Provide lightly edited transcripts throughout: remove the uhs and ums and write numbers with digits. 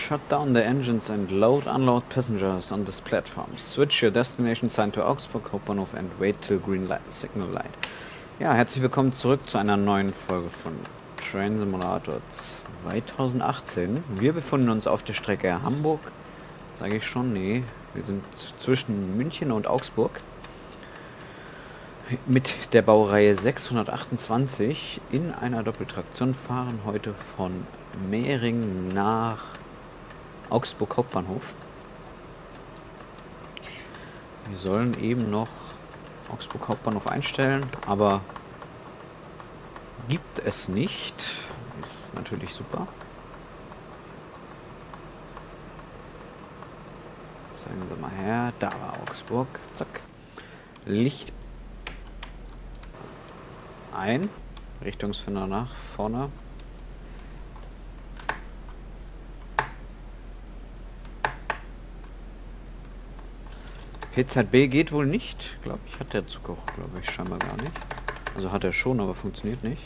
Shut down the engines and load unload passengers on this platform. Switch your destination sign to Augsburg Hauptbahnhof and wait till green light, signal light. Ja, herzlich willkommen zurück zu einer neuen Folge von Train Simulator 2018. Wir befinden uns auf der Strecke Hamburg, sage ich schon, nee, wir sind zwischen München und Augsburg. Mit der Baureihe 628 in einer Doppeltraktion fahren heute von Mehring nach Augsburg Hauptbahnhof. Wir sollen eben noch Augsburg Hauptbahnhof einstellen, aber gibt es nicht. Ist natürlich super. Zeigen wir mal her. Da war Augsburg. Zack. Licht ein. Richtungsfinder nach vorne. PZB geht wohl nicht, glaube ich, hat der Zug auch, glaube ich, scheinbar gar nicht. Also hat er schon, aber funktioniert nicht.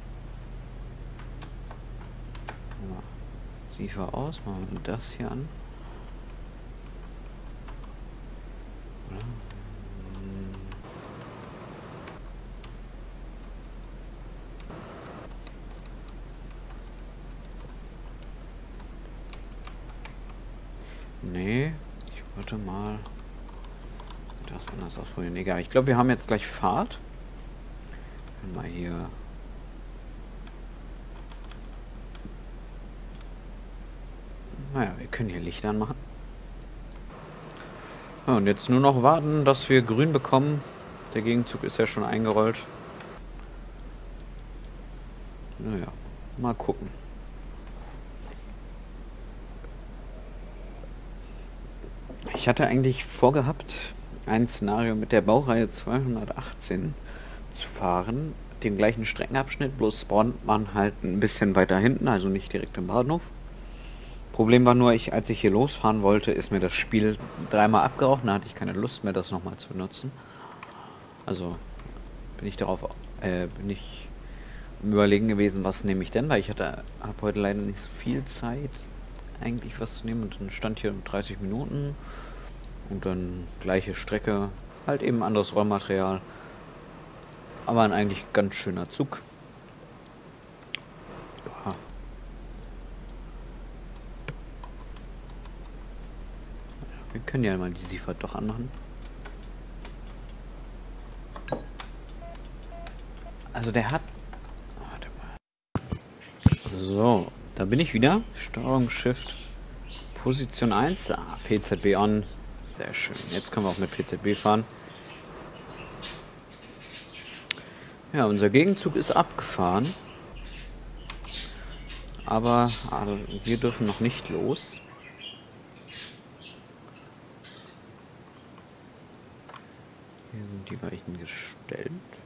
Siefer aus, machen wir das hier an. Nee, ich wollte mal das anders ausprobieren. Egal, ich glaube, wir haben jetzt gleich Fahrt. Mal hier. Naja, wir können hier Licht anmachen. Ja, und jetzt nur noch warten, dass wir grün bekommen. Der Gegenzug ist ja schon eingerollt. Naja, mal gucken. Ich hatte eigentlich vorgehabt, ein Szenario mit der Baureihe 218 zu fahren, den gleichen Streckenabschnitt, bloß spawnt man halt ein bisschen weiter hinten, also nicht direkt im Bahnhof. Problem war nur, als ich hier losfahren wollte, ist mir das Spiel dreimal abgeraucht, da hatte ich keine Lust mehr, das nochmal zu nutzen. Also bin ich im Überlegen gewesen, was nehme ich denn, weil ich habe heute leider nicht so viel Zeit, eigentlich was zu nehmen, und dann stand hier 30 Minuten und dann gleiche Strecke, halt eben anderes Rollmaterial, aber ein eigentlich ganz schöner Zug. Ja. Wir können ja mal die Siefer doch anmachen. Also der hat... Warte mal. So, da bin ich wieder. Steuerung Shift Position 1. Ah, PZB on. Sehr schön. Jetzt können wir auch mit PZB fahren. Ja, unser Gegenzug ist abgefahren. Aber wir dürfen noch nicht los. Hier sind die Weichen gestellt.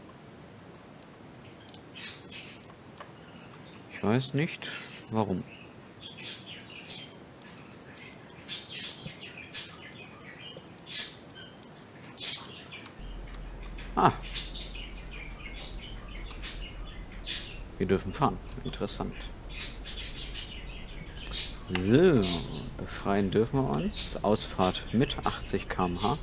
Ich weiß nicht, warum. Ah. Wir dürfen fahren. Interessant. So, befreien dürfen wir uns. Ausfahrt mit 80 km/h.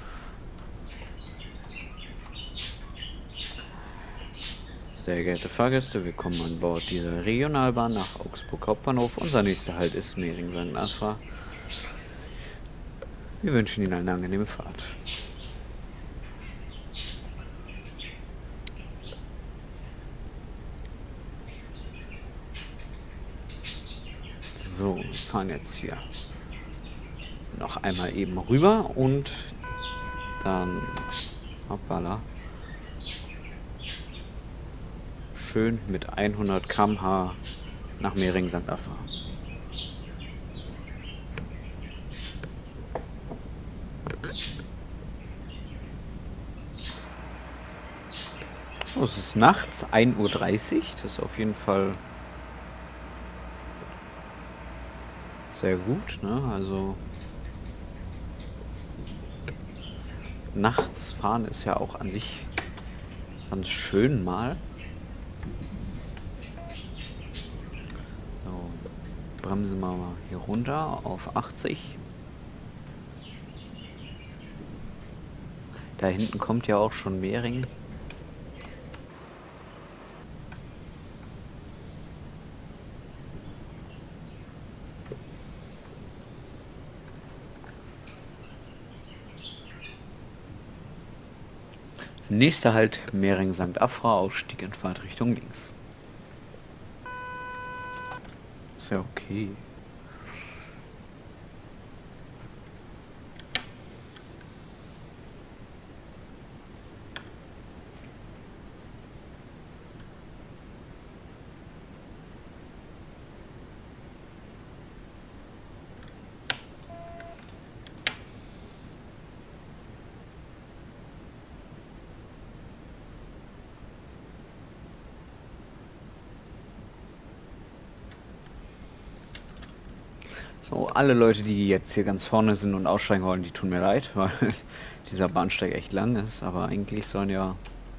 Sehr geehrte Fahrgäste, willkommen an Bord dieser Regionalbahn nach Augsburg Hauptbahnhof. Unser nächster Halt ist Mehring St. Afra. Wir wünschen Ihnen eine angenehme Fahrt. So, wir fahren jetzt hier noch einmal eben rüber und dann hoppala, schön mit 100 km/h nach Mehring St. Afra. So, es ist nachts 1:30 Uhr, das ist auf jeden Fall sehr gut, ne? Also nachts fahren ist ja auch an sich ganz schön mal. bremsen wir mal hier runter auf 80. Da hinten kommt ja auch schon Mehring. Nächster Halt Mehring St. Afra, Ausstieg in Fahrtrichtung links. Ist ja okay. So, alle Leute, die jetzt hier ganz vorne sind und aussteigen wollen, die tun mir leid, weil dieser Bahnsteig echt lang ist, aber eigentlich sollen ja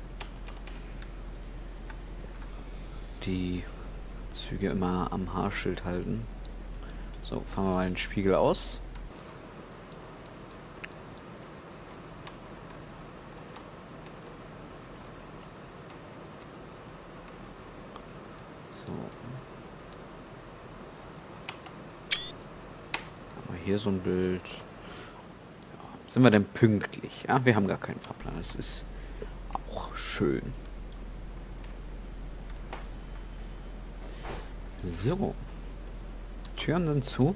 die Züge immer am Haarschild halten. So, fahren wir mal den Spiegel aus. So. Hier so ein Bild. Ja, sind wir denn pünktlich? Ja, wir haben gar keinen Fahrplan. Das ist auch schön. So. Türen sind zu.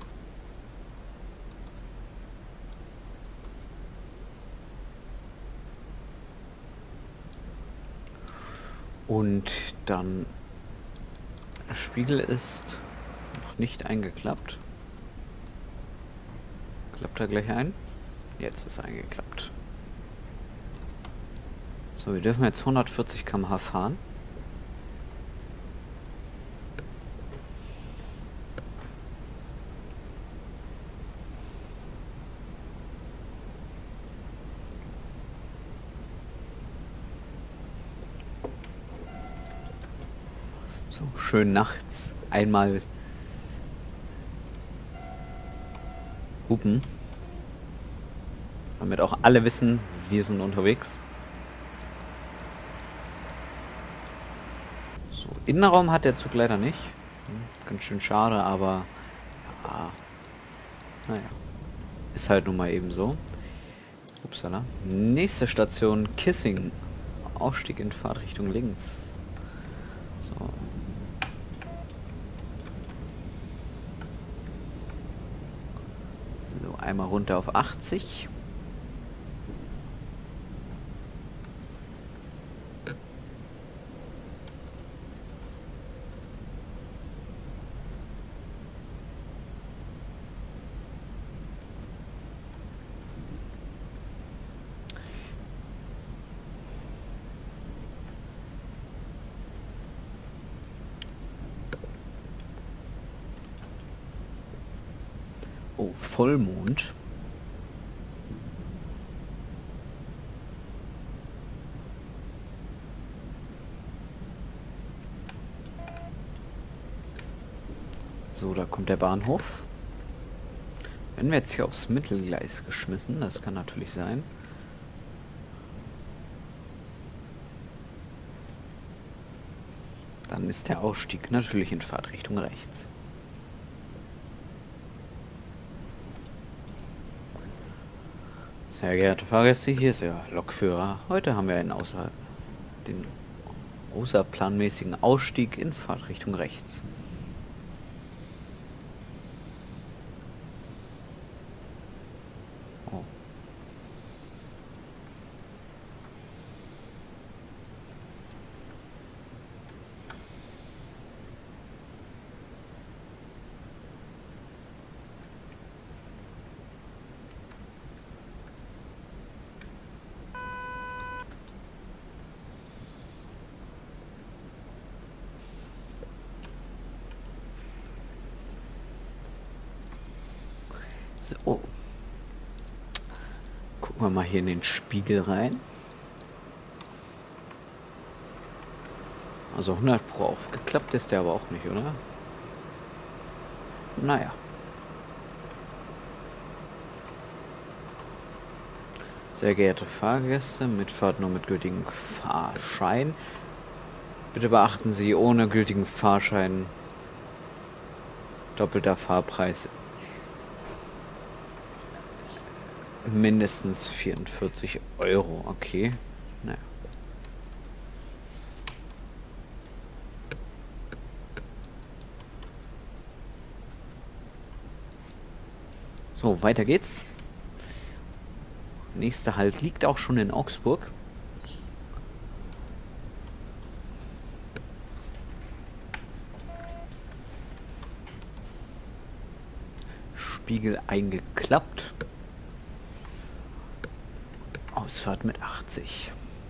Und dann der Spiegel ist noch nicht eingeklappt. Klappt er gleich ein? Jetzt ist er eingeklappt. So, wir dürfen jetzt 140 km/h fahren. So, schön nachts einmal hupen. Damit auch alle wissen, wir sind unterwegs. So, Innenraum hat der Zug leider nicht. Ganz schön schade, aber ja, naja, ist halt nun mal eben so. Upsala. Nächste Station Kissing. Ausstieg in Fahrtrichtung links. So. So, einmal runter auf 80. Oh, Vollmond. So, da kommt der Bahnhof. Wenn wir jetzt hier aufs Mittelgleis geschmissen, das kann natürlich sein. Dann ist der Ausstieg natürlich in Fahrtrichtung rechts. Sehr geehrte Fahrgäste, hier ist Ihr Lokführer. Heute haben wir den außerplanmäßigen Ausstieg in Fahrtrichtung rechts. Oh. So. Gucken wir mal hier in den Spiegel rein. Also 100 Pro aufgeklappt ist der aber auch nicht, oder? Naja. Sehr geehrte Fahrgäste, Mitfahrt nur mit gültigem Fahrschein. Bitte beachten Sie, ohne gültigen Fahrschein doppelter Fahrpreis mindestens 44 Euro. Okay. Naja. So, weiter geht's. Nächster Halt liegt auch schon in Augsburg. Spiegel eingeklappt. Ausfahrt mit 80.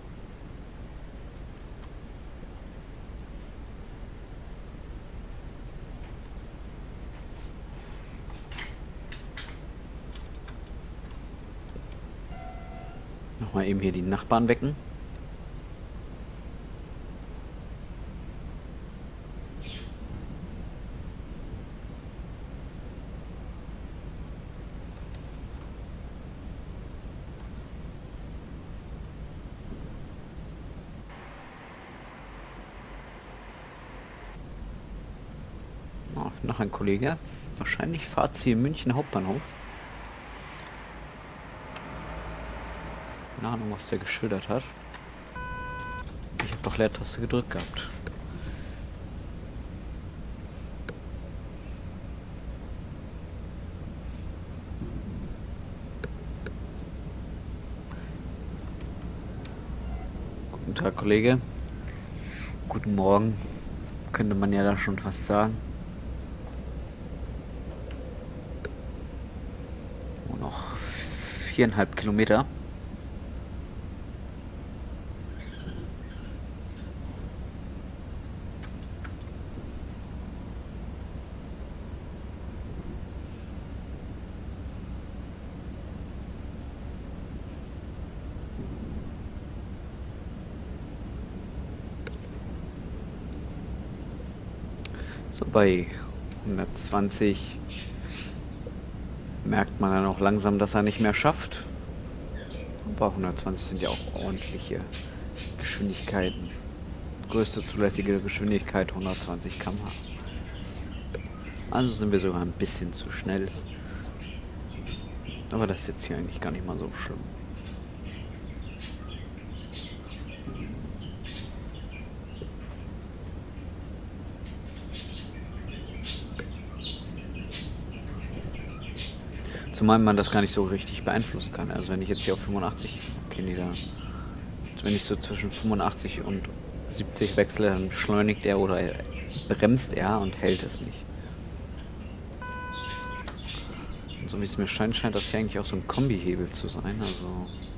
Nochmal eben hier die Nachbarn wecken. Oh, noch ein Kollege. Wahrscheinlich Fahrziel München Hauptbahnhof. Keine Ahnung, was der geschildert hat. Ich habe doch Leertaste gedrückt gehabt. Guten Tag, Kollege. Guten Morgen. Könnte man ja da schon fast sagen. Nur noch 4,5 Kilometer. So bei 120 merkt man dann auch langsam, dass er nicht mehr schafft. Aber 120 sind ja auch ordentliche Geschwindigkeiten. Größte zulässige Geschwindigkeit 120 km/h. Also sind wir sogar ein bisschen zu schnell. Aber das ist jetzt hier eigentlich gar nicht mal so schlimm. Zumal man das gar nicht so richtig beeinflussen kann. Also wenn ich jetzt hier auf 85, okay, nee, da, wenn ich so zwischen 85 und 70 wechsle, dann beschleunigt er oder bremst er und hält es nicht. Und so wie es mir scheint, scheint das hier eigentlich auch so ein Kombihebel zu sein. Also,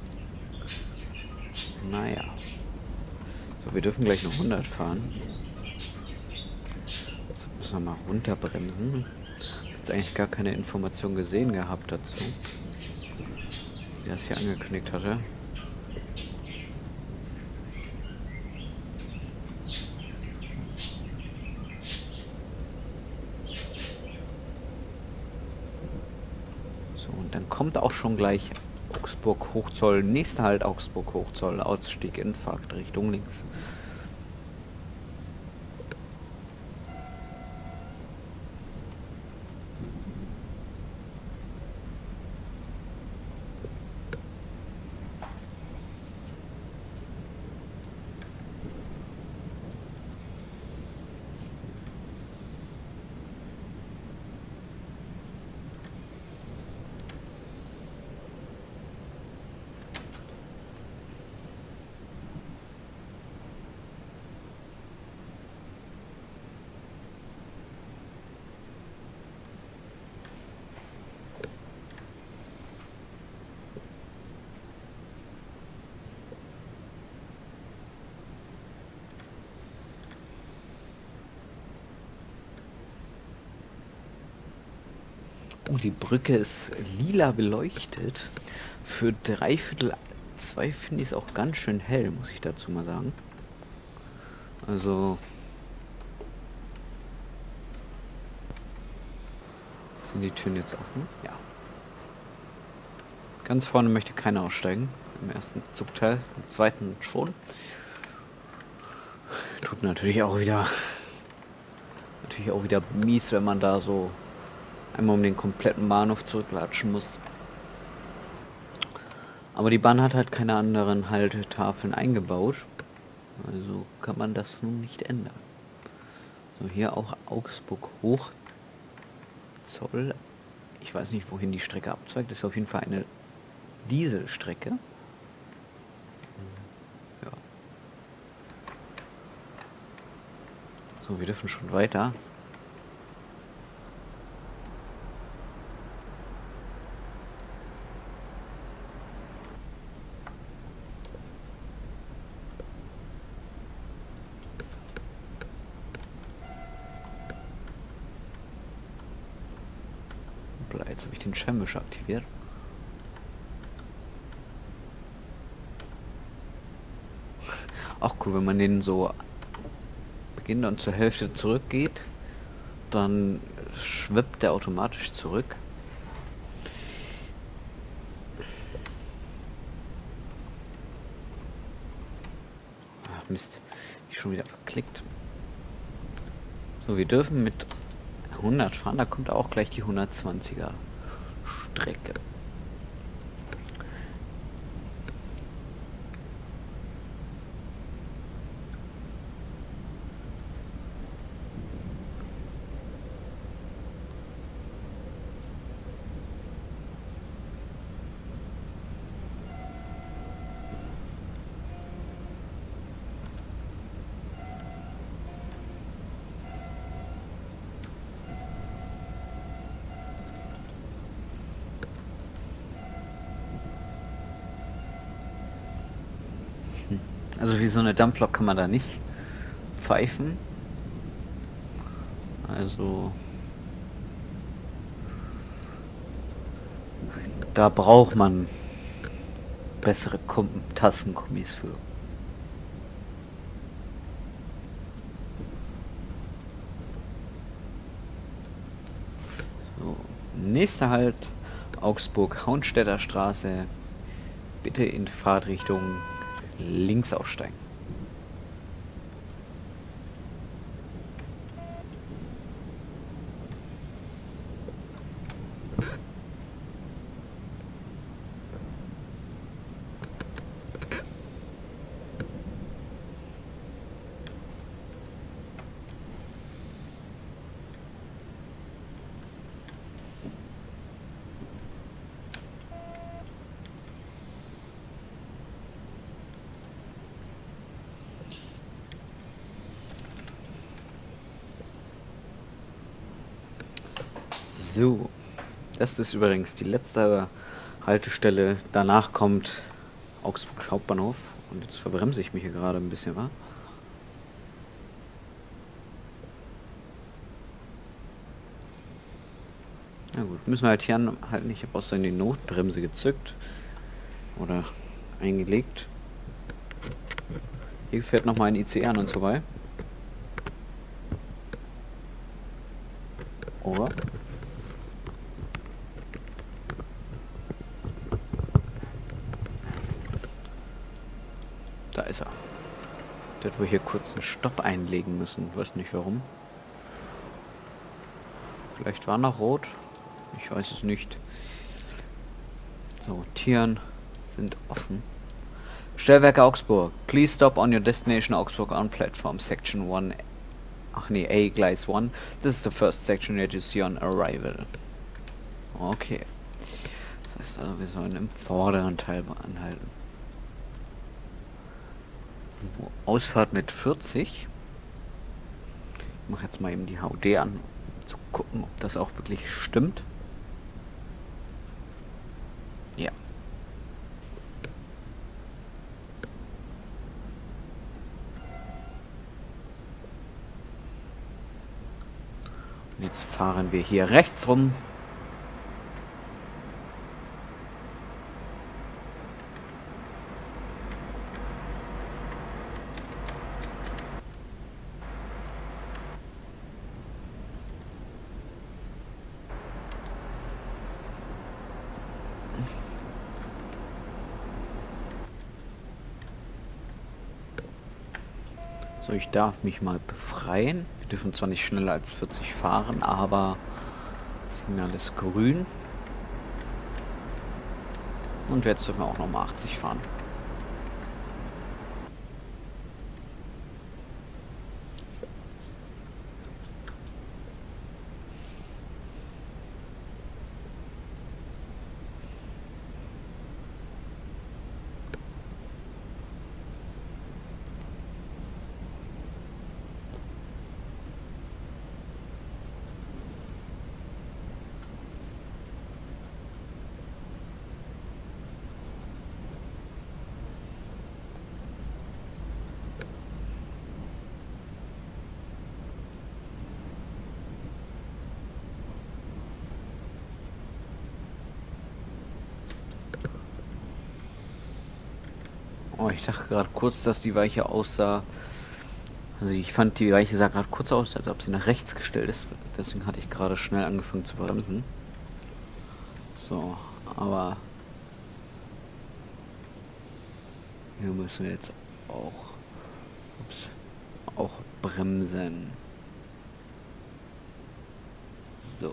naja. So, wir dürfen gleich noch 100 fahren. Jetzt müssen wir mal runterbremsen. Jetzt eigentlich gar keine Information gesehen gehabt dazu, wie das hier angekündigt hatte. So, und dann kommt auch schon gleich Augsburg Hochzoll, nächster Halt Augsburg Hochzoll, Ausstieg Infarkt Richtung links. Oh, die Brücke ist lila beleuchtet. Für 3/4 finde ich es auch ganz schön hell, muss ich dazu mal sagen. Also Sind die Türen jetzt offen? Ja. Ganz vorne möchte keiner aussteigen. Im ersten Zugteil, im zweiten schon. Tut natürlich auch wieder mies, wenn man da so einmal um den kompletten Bahnhof zurücklatschen muss. Aber die Bahn hat halt keine anderen Haltetafeln eingebaut. Also kann man das nun nicht ändern. So, hier auch Augsburg Hochzoll. Ich weiß nicht, wohin die Strecke abzweigt. Das ist auf jeden Fall eine Dieselstrecke. Ja. So, wir dürfen schon weiter. Jetzt habe ich den Scheinwischer aktiviert. Auch cool, wenn man den so beginnt und zur Hälfte zurückgeht, dann schwippt der automatisch zurück. Ach Mist, ich schon wieder verklickt. So, wir dürfen mit 100 fahren, da kommt auch gleich die 120er Strecke. Also wie so eine Dampflok kann man da nicht pfeifen. Also da braucht man bessere Tassenkommis für. So, nächster Halt Augsburg-Hauenstädter Straße. Bitte in Fahrtrichtung links aussteigen. So, das ist übrigens die letzte Haltestelle. Danach kommt Augsburg Hauptbahnhof. Und jetzt verbremse ich mich hier gerade ein bisschen, wa? Na gut, müssen wir halt hier anhalten. Ich habe aus die Notbremse gezückt. Oder eingelegt. Hier fährt nochmal ein ICE an uns vorbei. Over. Da ist er. Der hat wohl hier kurz einen Stopp einlegen müssen. Weiß nicht warum. Vielleicht war noch rot. Ich weiß es nicht. So, Tieren sind offen. Stellwerke Augsburg. Please stop on your destination Augsburg on platform section 1. Ach nee, A Gleis 1. This is the first section that you see on arrival. Okay. Das heißt also, wir sollen im vorderen Teil anhalten. So, Ausfahrt mit 40. Ich mache jetzt mal eben die HUD an, um zu gucken, ob das auch wirklich stimmt. Ja. Und jetzt fahren wir hier rechts rum. So, ich darf mich mal befreien. Wir dürfen zwar nicht schneller als 40 fahren, aber Signal ist grün. Und jetzt dürfen wir auch nochmal 80 fahren. Oh, ich dachte gerade kurz, dass die Weiche aussah. Also ich fand, die Weiche sah gerade kurz aus, als ob sie nach rechts gestellt ist. Deswegen hatte ich gerade schnell angefangen zu bremsen. So, aber hier müssen wir jetzt auch, auch bremsen. So.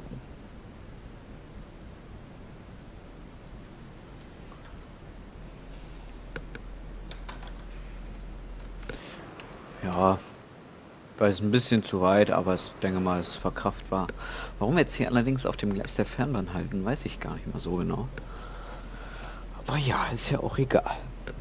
Ja, weil es ein bisschen zu weit, aber ich denke mal, es ist verkraftbar. Warum wir jetzt hier allerdings auf dem Gleis der Fernbahn halten, weiß ich gar nicht mehr so genau. Aber ja, ist ja auch egal.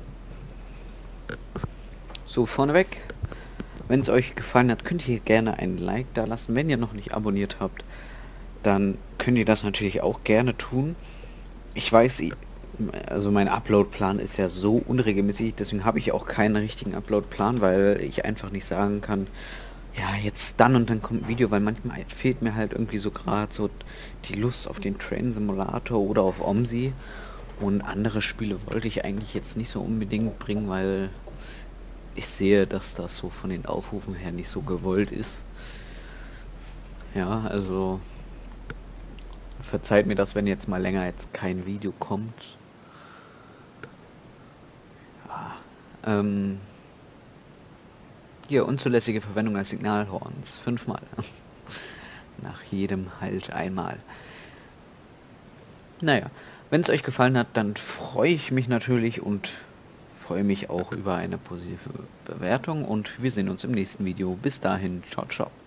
So, vorneweg, wenn es euch gefallen hat, könnt ihr gerne einen Like da lassen. Wenn ihr noch nicht abonniert habt, dann könnt ihr das natürlich auch gerne tun. Ich weiß, also mein Upload-Plan ist ja so unregelmäßig, deswegen habe ich auch keinen richtigen Upload-Plan, weil ich einfach nicht sagen kann, ja, jetzt dann und dann kommt ein Video, weil manchmal fehlt mir halt irgendwie so gerade so die Lust auf den Train Simulator oder auf OMSI, und andere Spiele wollte ich eigentlich jetzt nicht so unbedingt bringen, weil ich sehe, dass das so von den Aufrufen her nicht so gewollt ist. Ja, also verzeiht mir das, wenn jetzt mal länger jetzt kein Video kommt. Ja, hier, unzulässige Verwendung als Signalhorns. 5-mal. Nach jedem halt einmal. Naja, wenn es euch gefallen hat, dann freue ich mich natürlich und freue mich auch über eine positive Bewertung, und wir sehen uns im nächsten Video. Bis dahin, ciao, ciao.